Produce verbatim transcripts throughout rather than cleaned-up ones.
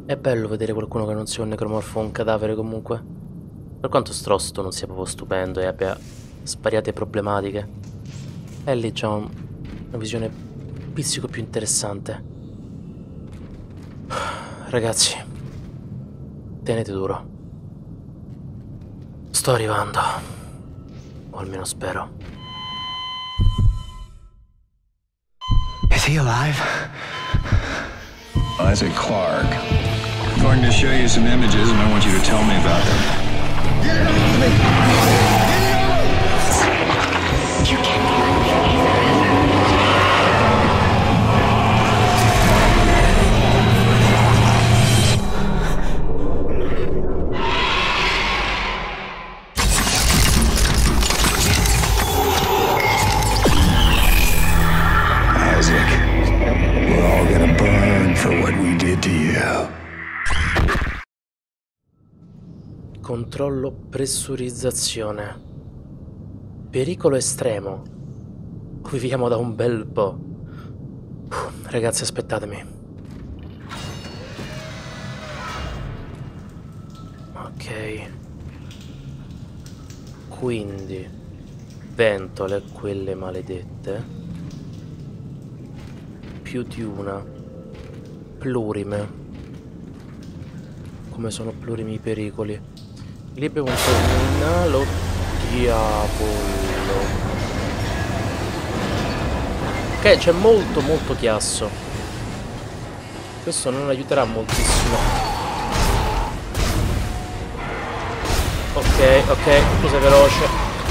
È bello vedere qualcuno che non sia un necromorfo o un cadavere comunque. Per quanto Strosto non sia proprio stupendo e abbia svariate problematiche, è lì già un, una visione un pizzico più interessante. Ragazzi, tenete duro. Sto arrivando. O almeno spero. Is he alive? Isaac Clarke. I'm going to show you some images and I want you to tell me about them. Get it off me! Get it off! You can't let me hear Controllo pressurizzazione. Pericolo estremo. Viviamo da un bel po'. Uff, ragazzi, aspettatemi. Ok. Quindi ventole, quelle maledette. Più di una. Plurime. Come sono plurimi i pericoli. Lì abbiamo un terminale. Oh, diavolo. Ok, c'è molto molto chiasso. Questo non aiuterà moltissimo. Ok, ok, tu sei veloce.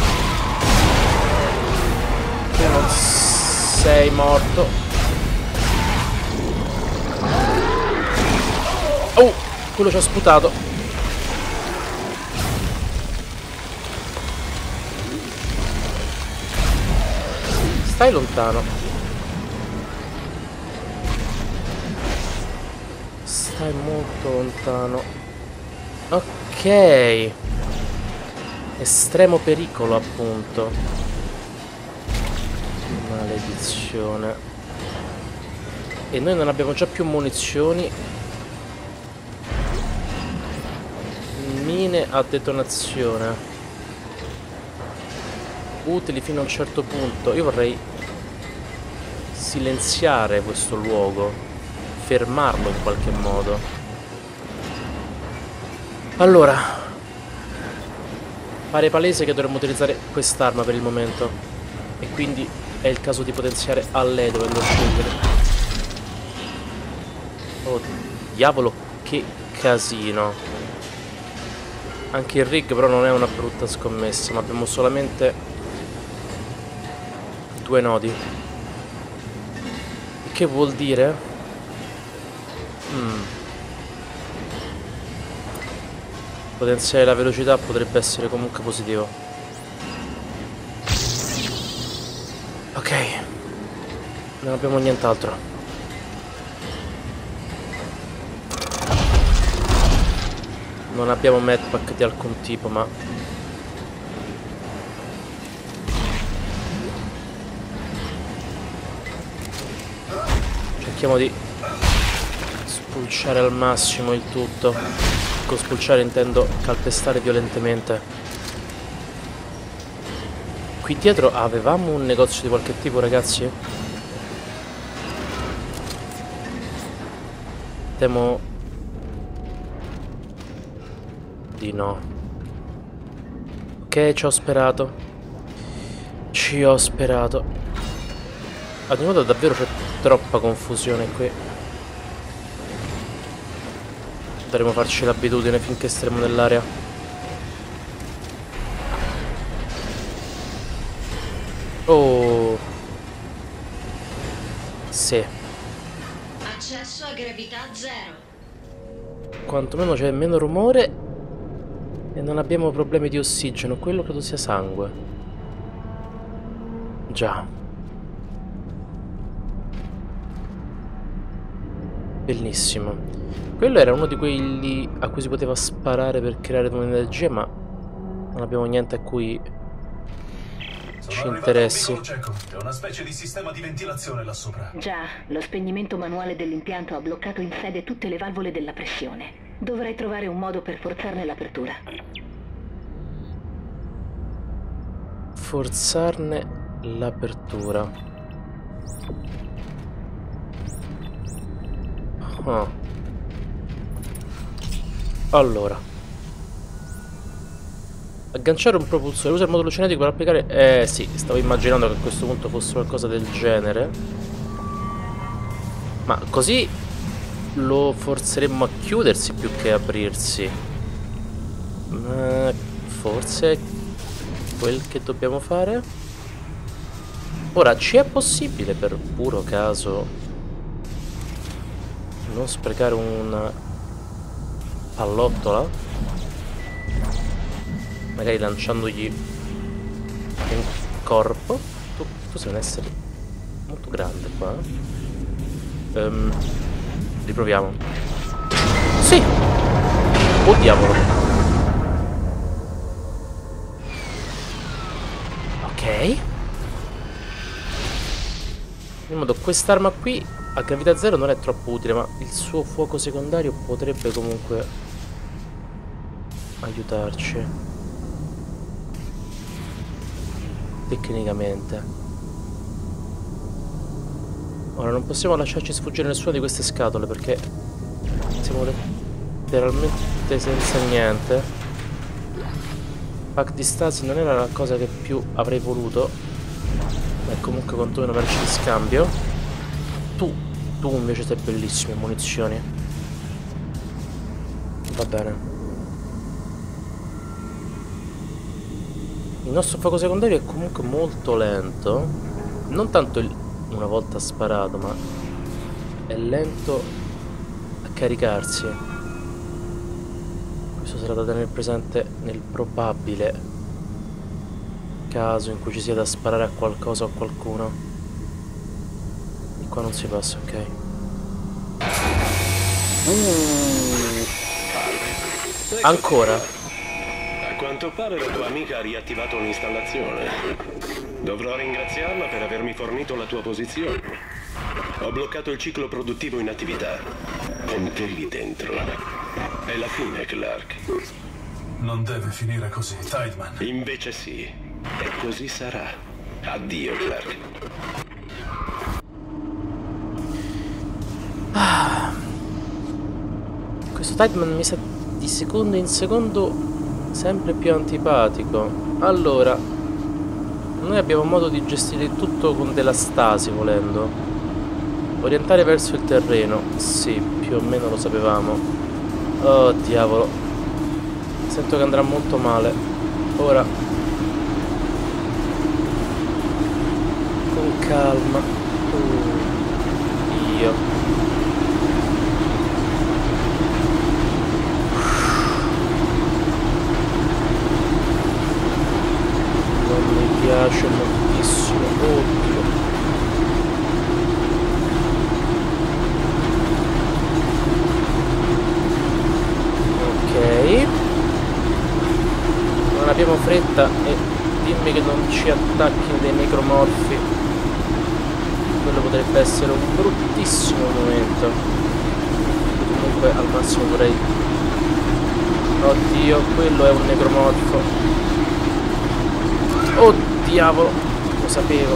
Tu non sei morto. Oh, quello ci ha sputato. Stai lontano. Stai molto lontano. Ok. Estremo pericolo, appunto. Maledizione. E noi non abbiamo già più munizioni. Mine a detonazione. Utili fino a un certo punto. Io vorrei silenziare questo luogo, fermarlo in qualche modo. Allora, pare palese che dovremmo utilizzare quest'arma per il momento e quindi è il caso di potenziare a lei dovendo scegliere. Oh diavolo, che casino. Anche il rig però non è una brutta scommessa, ma abbiamo solamente due nodi. Che vuol dire? Mm. Potenziare la velocità potrebbe essere comunque positivo. Ok. Non abbiamo nient'altro. Non abbiamo medpack di alcun tipo, ma cerchiamo di spulciare al massimo il tutto. Con spulciare intendo calpestare violentemente. Qui dietro avevamo un negozio di qualche tipo, ragazzi? Temo di no. Ok, ci ho sperato. Ci ho sperato. Ad un modo davvero c'è troppa confusione qui. Dovremo farci l'abitudine finché staremo nell'area. Oh. Sì. Accesso a gravità zero. Quantomeno c'è meno rumore e non abbiamo problemi di ossigeno. Quello credo sia sangue. Già. Bellissimo. Quello era uno di quelli a cui si poteva sparare per creare un'energia, ma non abbiamo niente a cui ci interessi. È una specie di sistema di ventilazione là sopra. Già, lo spegnimento manuale dell'impianto ha bloccato in sede tutte le valvole della pressione. Dovrai trovare un modo per forzarne l'apertura. Forzarne l'apertura. Ah. Allora, agganciare un propulsore, usa il modulo cinetico per applicare... Eh sì, stavo immaginando che a questo punto fosse qualcosa del genere. Ma così lo forzeremmo a chiudersi più che aprirsi. Ma forse è quel che dobbiamo fare. Ora, ci è possibile per puro caso non sprecare un pallottola? Magari lanciandogli un corpo. Tu, tu sei un essere molto grande qua. Um, riproviamo. Sì! Oh diavolo! Ok. In modo, quest'arma qui a gravità zero non è troppo utile, ma il suo fuoco secondario potrebbe comunque aiutarci. Tecnicamente. Ora non possiamo lasciarci sfuggire nessuna di queste scatole perché siamo letteralmente senza niente. Pack di stasi non era la cosa che più avrei voluto, ma è comunque quantomeno merci di scambio. Tu, tu invece sei bellissimo, munizioni. Va bene. Il nostro fuoco secondario è comunque molto lento. Non tanto il, una volta sparato, ma è lento a caricarsi. Questo sarà da tenere presente nel probabile caso in cui ci sia da sparare a qualcosa o a qualcuno. Di qua non si passa, ok. Uh. Ancora. A quanto pare la tua amica ha riattivato un'installazione. Dovrò ringraziarla per avermi fornito la tua posizione. Ho bloccato il ciclo produttivo in attività. Con te lì dentro. È la fine, Clark. Non deve finire così, Tideman. Invece sì. E così sarà. Addio, Clark. Ah. Questo Tideman mi sa di secondo in secondo sempre più antipatico. Allora, noi abbiamo modo di gestire tutto con della stasi, volendo. Orientare verso il terreno. Sì, più o meno lo sapevamo. Oh, diavolo. Sento che andrà molto male. Ora. Con calma. Uh, io. Mi piace moltissimo. Oddio. Ok. Non abbiamo fretta e dimmi che non ci attacchino dei necromorfi. Quello potrebbe essere un bruttissimo momento. Comunque al massimo vorrei... Oddio, quello è un necromorfo. Oh diavolo, lo sapevo.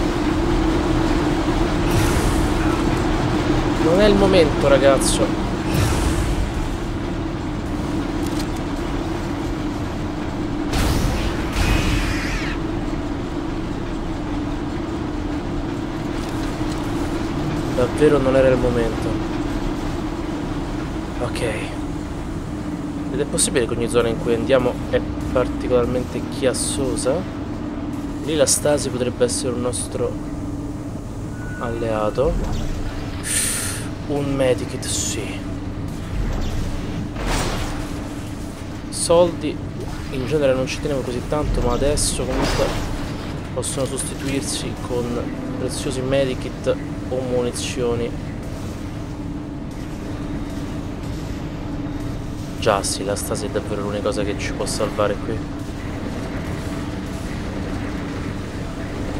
Non è il momento, ragazzo. Davvero non era il momento. Ok. Ed è possibile che ogni zona in cui andiamo è particolarmente chiassosa? Lì la stasi potrebbe essere un nostro alleato. Un medikit, sì. Soldi in genere non ci tenevo così tanto, ma adesso comunque possono sostituirsi con preziosi medikit o munizioni. Già sì, la stasi è davvero l'unica cosa che ci può salvare qui.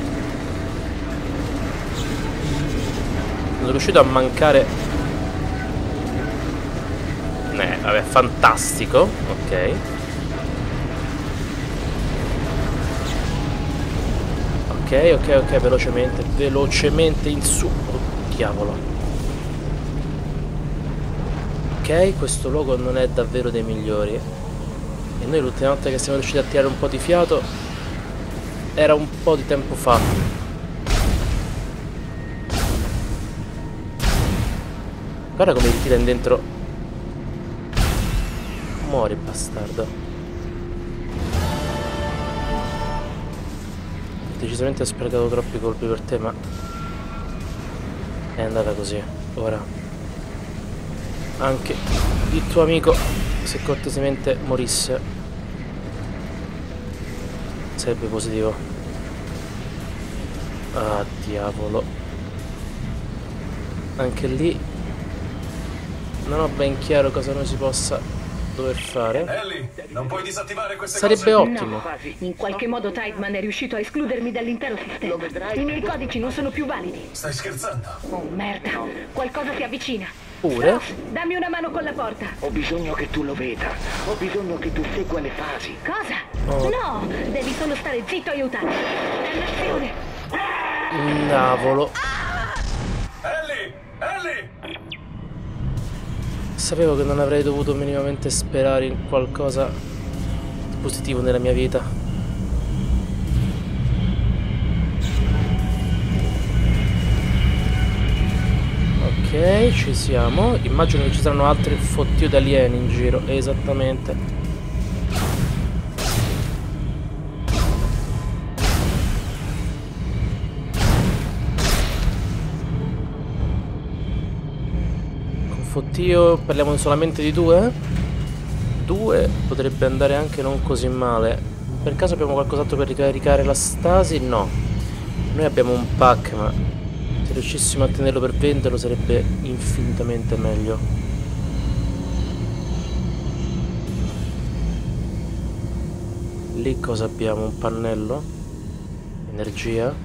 riuscito a mancare. Eh, vabbè, fantastico. Ok. Ok, ok, ok, velocemente, velocemente in su. Oh, diavolo. Ok, questo luogo non è davvero dei migliori. E noi l'ultima volta che siamo riusciti a tirare un po' di fiato era un po' di tempo fa. Guarda come ti tira in dentro. Muori, bastardo. Decisamente ho sprecato troppi colpi per te, ma è andata così. Ora anche il tuo amico, se cortesemente morisse, sarebbe positivo. Ah, diavolo. Anche lì non ho ben chiaro cosa noi si possa dover fare. Ellie, non puoi disattivare queste Sarebbe cose? ottimo. No, in qualche modo Tideman è riuscito a escludermi dall'intero sistema. I miei codici non sono più validi. Stai scherzando? Oh merda, qualcosa si avvicina. Pure? Stross, dammi una mano con la porta. Ho bisogno che tu lo veda. Ho bisogno che tu segua le fasi. Cosa? Oh. No, devi solo stare zitto e aiutarmi. Dannazione. Cavolo. Ellie! Ellie! Sapevo che non avrei dovuto minimamente sperare in qualcosa di positivo nella mia vita. Ok, ci siamo. Immagino che ci saranno altri fottio di alieni in giro. Esattamente. Con fottio parliamo solamente di due? Due potrebbe andare anche non così male. Per caso abbiamo qualcos'altro per ricaricare la stasi? No. Noi abbiamo un pack, ma se riuscissimo a tenerlo per venderlo sarebbe infinitamente meglio. Lì cosa abbiamo? Un pannello? Energia?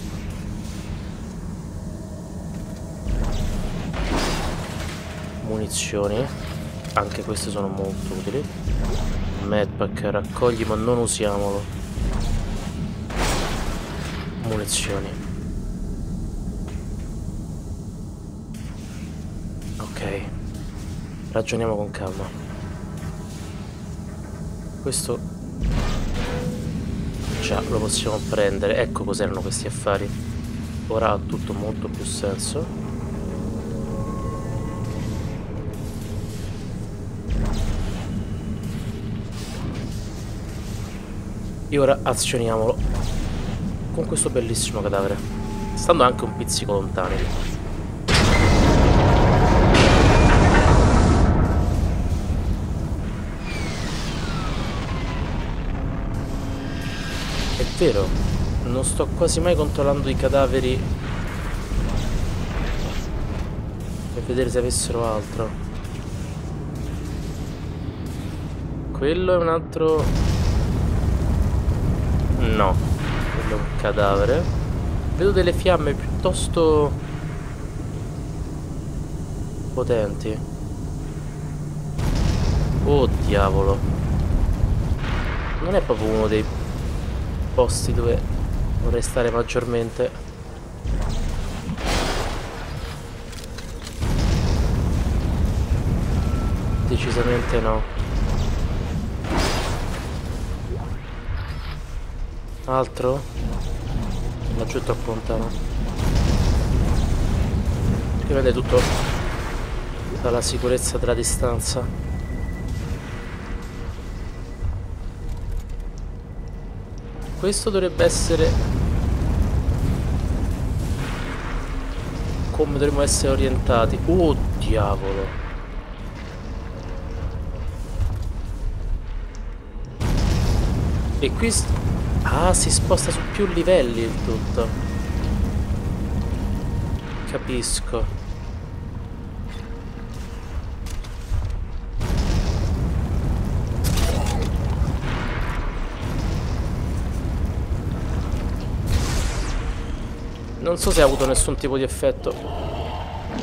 Munizioni? Anche queste sono molto utili. Medpack, raccogli ma non usiamolo. Munizioni. Ok, ragioniamo con calma. Questo già lo possiamo prendere. Ecco cos'erano questi affari. Ora ha tutto molto più senso. E ora azioniamolo con questo bellissimo cadavere, stando anche un pizzico lontani. È vero, non sto quasi mai controllando i cadaveri per vedere se avessero altro. Quello è un altro... no, quello è un cadavere. Vedo delle fiamme piuttosto potenti. Oh diavolo. Non è proprio uno dei posti dove vorrei stare maggiormente. Decisamente no. Altro? Laggiù è troppo lontano. Perché vede tutto dalla sicurezza della distanza. Questo dovrebbe essere come dovremmo essere orientati. Oh diavolo. E qui ah, si sposta su più livelli il tutto. Capisco. Non so se ha avuto nessun tipo di effetto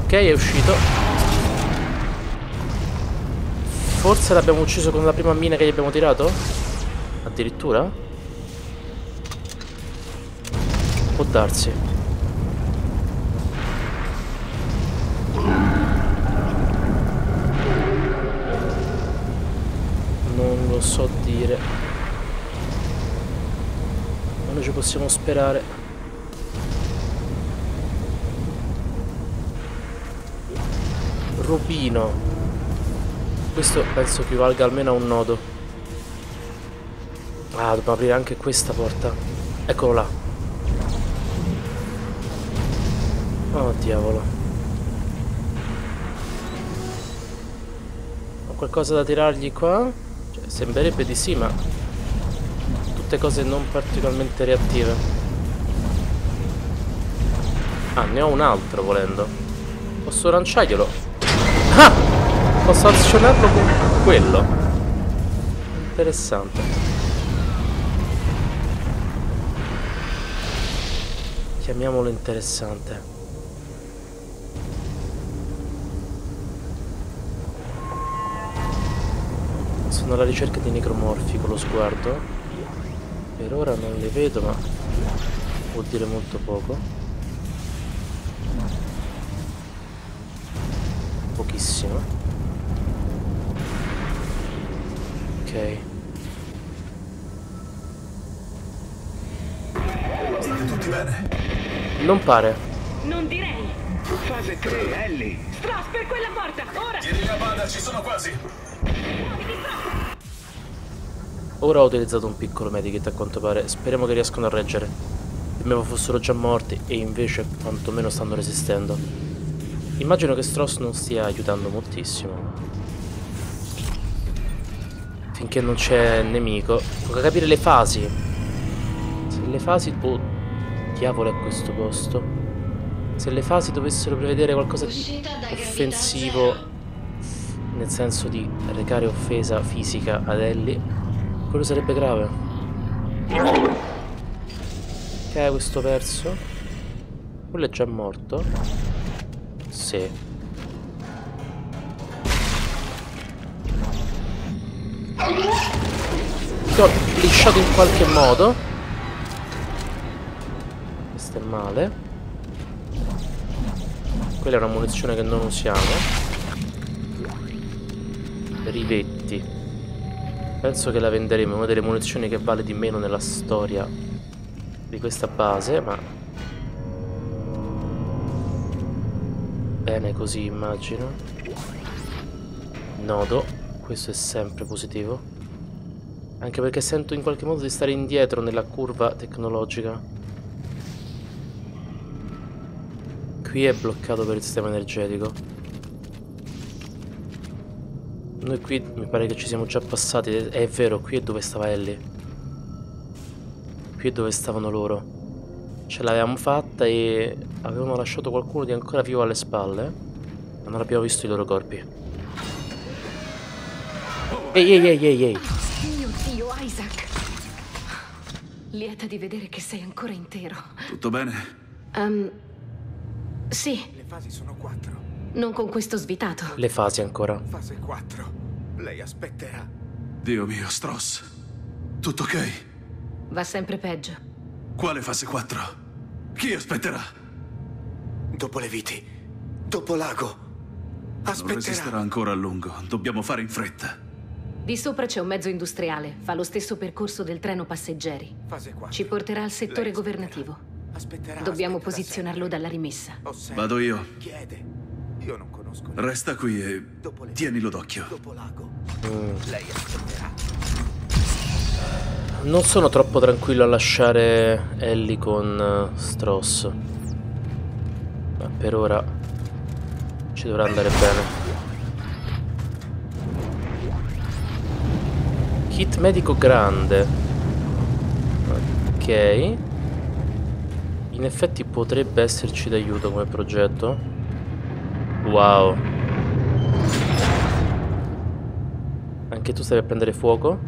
Ok, è uscito. Forse l'abbiamo ucciso con la prima mina che gli abbiamo tirato? Addirittura? Può darsi. Non lo so dire. Ma noi ci possiamo sperare. Rubino. Questo penso equivalga almeno a un nodo. Ah, dobbiamo aprire anche questa porta. Eccolo là. Oh diavolo. Ho qualcosa da tirargli qua? Cioè, sembrerebbe di sì, ma tutte cose non particolarmente reattive. Ah, ne ho un altro volendo. Posso lanciarglielo? Ah! Posso azionarlo con quello. Interessante. Chiamiamolo interessante. Sono alla ricerca di necromorfi con lo sguardo. Per ora non li vedo, ma vuol dire molto poco. Pochissimo. Ok. State tutti bene? Non pare. Non direi. Fase tre, Ellie. Stross per quella porta, ora! Tieni la bada, ci sono quasi. Ora ho utilizzato un piccolo medikit a quanto pare. Speriamo che riescano a reggere. Temmevo fossero già morti e invece quantomeno stanno resistendo. Immagino che Stross non stia aiutando moltissimo. Finché non c'è nemico. Tocca capire le fasi. Se le fasi... Oh, diavolo è questo posto. Se le fasi dovessero prevedere qualcosa di Uscita da gravità offensivo, zero. nel senso di recare offesa fisica ad Ellie, quello sarebbe grave. Ok, questo perso. Quello è già morto. Sì. Ti ho lisciato in qualche modo. Questo è male. Quella è una munizione che non usiamo. Rivetti. Penso che la venderemo. È una delle munizioni che vale di meno nella storia di questa base, ma bene così, immagino. Nodo. Questo è sempre positivo. Anche perché sento in qualche modo di stare indietro nella curva tecnologica. Qui è bloccato per il sistema energetico. Noi qui mi pare che ci siamo già passati. È vero, qui è dove stava Ellie. Qui è dove stavano loro. Ce l'avevamo fatta e avevamo lasciato qualcuno di ancora vivo alle spalle, ma non abbiamo visto i loro corpi. Ehi ehi ehi ehi ehi. Mio Dio, Isaac. Lieta di vedere che sei ancora intero. Tutto bene? Um, sì, Le fasi sono quattro. non con questo svitato. Le fasi ancora. Fase quattro. Lei aspetterà. Dio mio, Stross. Tutto ok? Va sempre peggio. Quale fase quattro? Chi aspetterà? Dopo le viti. Dopo l'ago. Non Aspetterà. resisterà ancora a lungo. Dobbiamo fare in fretta. Di sopra c'è un mezzo industriale. Fa lo stesso percorso del treno passeggeri. Fase quattro. Ci porterà al settore Lei aspetterà. governativo. Aspetterà. Dobbiamo aspetterà posizionarlo sempre. dalla rimessa. Osserva, Vado io. Chiede. Io non conosco. Resta qui e Dopo le tienilo d'occhio. Dopo l'ago. Mm. Lei aspetterà. Non sono troppo tranquillo a lasciare Ellie con uh, Stross, ma per ora ci dovrà andare bene. Kit medico grande. Ok. In effetti potrebbe esserci d'aiuto come progetto. Wow. Anche tu stai per prendere fuoco?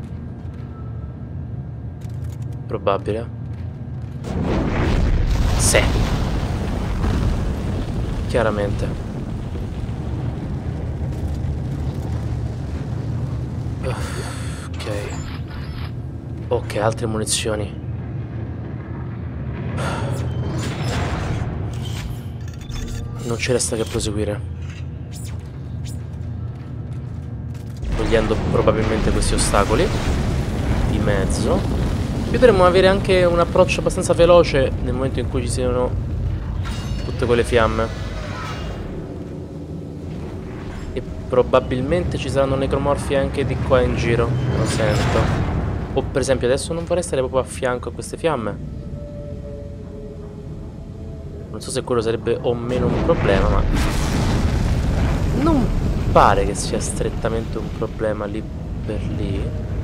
Probabile. Sì. Chiaramente. Ok, altre munizioni. Non ci resta che proseguire. Togliendo probabilmente questi ostacoli di mezzo. Potremmo avere anche un approccio abbastanza veloce nel momento in cui ci siano tutte quelle fiamme. E probabilmente ci saranno necromorfi anche di qua in giro. Lo sento. O per esempio adesso non vorrei stare proprio a fianco a queste fiamme. Non so se quello sarebbe o meno un problema, ma non pare che sia strettamente un problema lì per lì.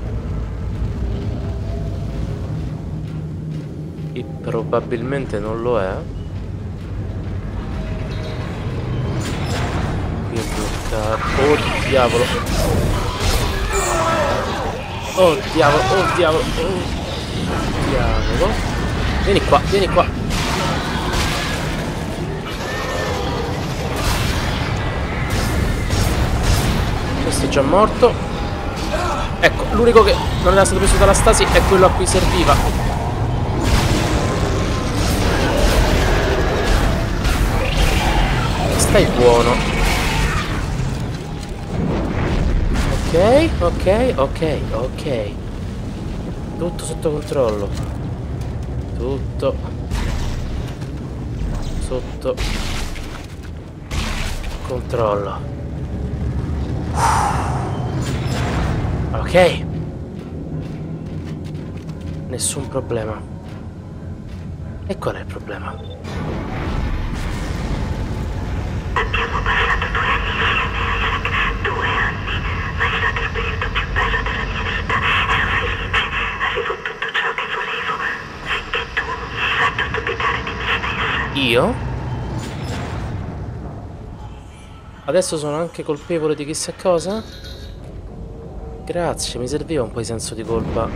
E probabilmente non lo è. Qui è bloccato. Oh diavolo. Oh diavolo, oh diavolo, oh diavolo. Vieni qua, vieni qua. Questo è già morto. Ecco, l'unico che non era stato preso dalla stasi è quello a cui serviva. Stai buono. Ok, ok, ok, ok. Tutto sotto controllo. Tutto sotto controllo. Ok. Nessun problema. E qual è il problema? Abbiamo passato due anni insieme, Isaac. Due anni. Ma è stato il periodo più bello della mia vita. Ero felice. Avevo tutto ciò che volevo. Finché tu mi hai fatto dubitare di me stessa. Io? Adesso sono anche colpevole di chissà cosa? Grazie, mi serviva un po' di senso di colpa.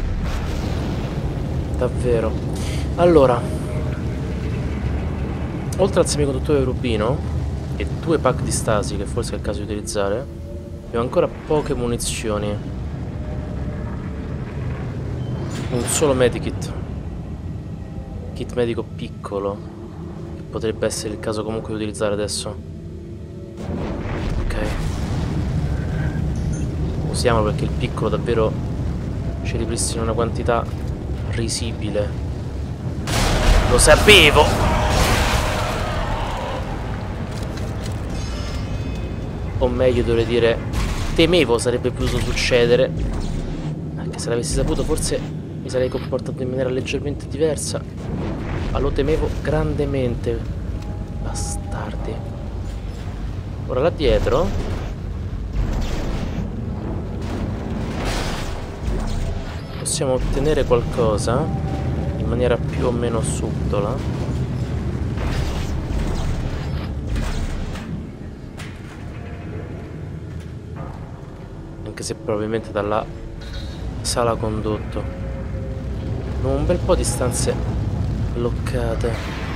Davvero. Allora, oltre al semiconduttore rubino e due pack di stasi, che forse è il caso di utilizzare, abbiamo ancora poche munizioni. Un solo medikit. Kit medico piccolo, che potrebbe essere il caso comunque di utilizzare adesso. Ok. Usiamolo perché il piccolo davvero ci ripristina una quantità risibile. Lo sapevo! O meglio dovrei dire temevo sarebbe potuto succedere. Anche se l'avessi saputo forse mi sarei comportato in maniera leggermente diversa. Ma lo temevo grandemente. Bastardi. Ora là dietro possiamo ottenere qualcosa in maniera più o meno subdola. Anche se probabilmente dalla sala condotto. Abbiamo un bel po' di stanze bloccate.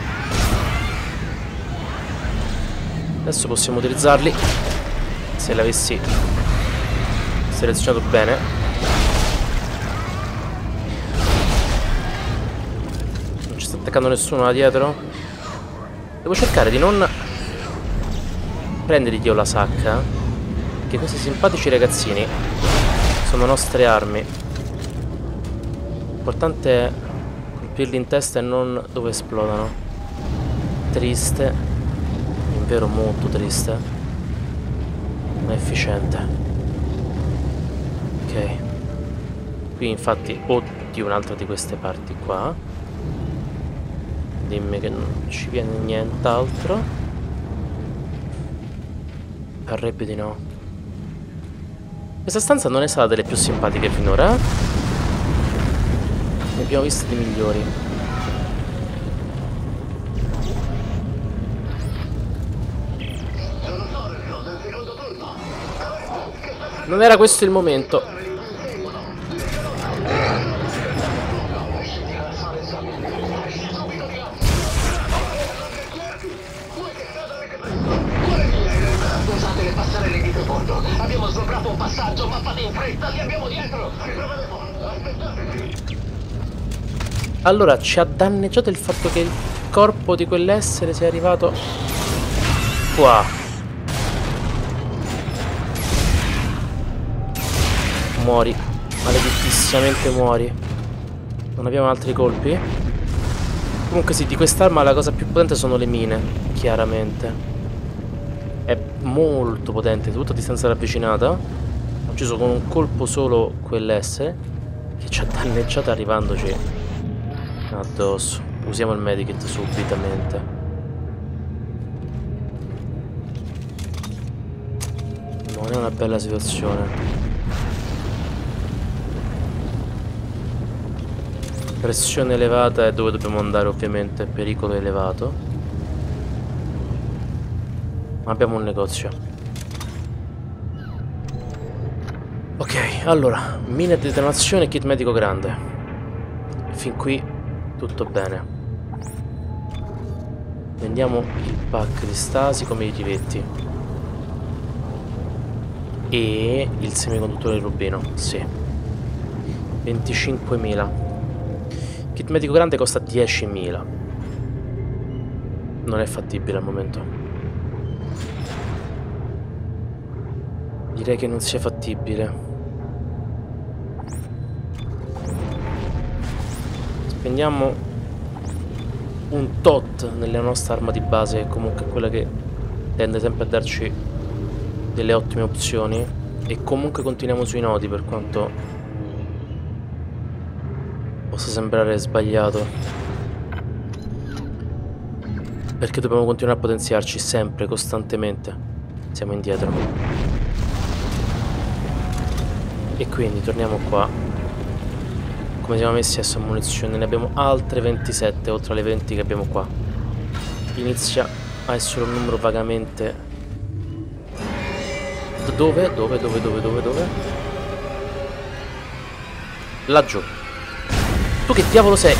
Adesso possiamo utilizzarli se l'avessi selezionato bene. Attaccando nessuno là dietro. Devo cercare di non prendergli io la sacca, perché questi simpatici ragazzini sono nostre armi. L'importante è colpirli in testa e non dove esplodano. Triste, in vero molto triste, ma efficiente. Ok. Qui infatti ho di un'altra di queste parti qua. Dimmi che non ci viene nient'altro. Parrebbe di no. Questa stanza non è stata delle più simpatiche finora. Ne abbiamo viste di migliori. Non era questo il momento. Abbiamo sgobrato un passaggio, ma fate in fretta, li abbiamo dietro! Allora, ci ha danneggiato il fatto che il corpo di quell'essere sia arrivato qua. Muori. Maledettissimamente muori. Non abbiamo altri colpi. Comunque sì, di quest'arma la cosa più potente sono le mine, chiaramente. È molto potente, tutta a distanza ravvicinata. Ho ucciso con un colpo solo quell'essere che ci ha danneggiato arrivandoci addosso. Usiamo il medikit subitamente. Non è una bella situazione. Pressione elevata è dove dobbiamo andare, ovviamente. Pericolo elevato. Ma abbiamo un negozio. Ok, allora, mine di detonazione e kit medico grande. Fin qui tutto bene. Vendiamo il pack di stasi come i rivetti. E il semiconduttore rubino, sì. venticinquemila. Kit medico grande costa diecimila. Non è fattibile al momento. Direi che non sia fattibile. Spendiamo un tot nella nostra arma di base, che comunque è quella che tende sempre a darci delle ottime opzioni. E comunque continuiamo sui nodi, per quanto possa sembrare sbagliato, perché dobbiamo continuare a potenziarci sempre, costantemente. Siamo indietro. E quindi torniamo qua. Come siamo messi adesso a munizioni? Ne abbiamo altre ventisette, oltre alle venti che abbiamo qua. Inizia a essere un numero vagamente... Dove? Dove? Dove? Dove? Dove? Dove? Laggiù. Tu che diavolo sei?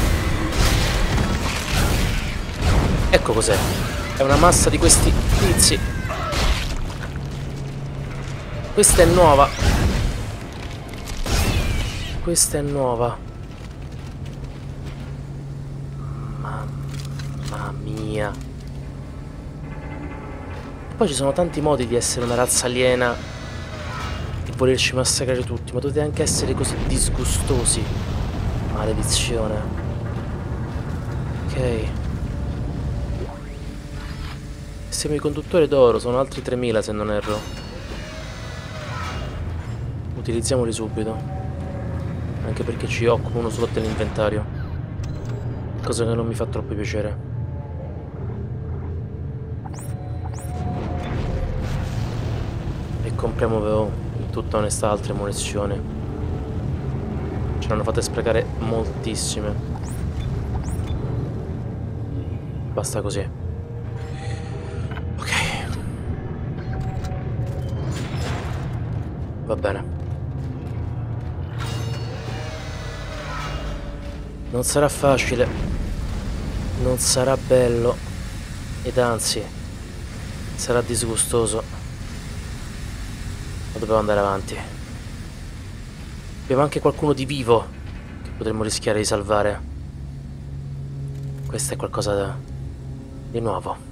Ecco cos'è. È una massa di questi tizi. Questa è nuova. Questa è nuova. Mamma mia. E poi ci sono tanti modi di essere una razza aliena e volerci massacrare tutti, ma dovete anche essere così disgustosi. Maledizione. Ok. Semiconduttore d'oro, sono altri tremila se non erro. Utilizziamoli subito. Anche perché ci occupa uno slot dell'inventario. Cosa che non mi fa troppo piacere. E compriamo però in tutta onestà altre munizioni. Ce l'hanno fatte sprecare moltissime. Basta così. Ok. Va bene. Non sarà facile. Non sarà bello. Ed anzi, sarà disgustoso. Ma dobbiamo andare avanti. Abbiamo anche qualcuno di vivo che potremmo rischiare di salvare. Questo è qualcosa da... di nuovo.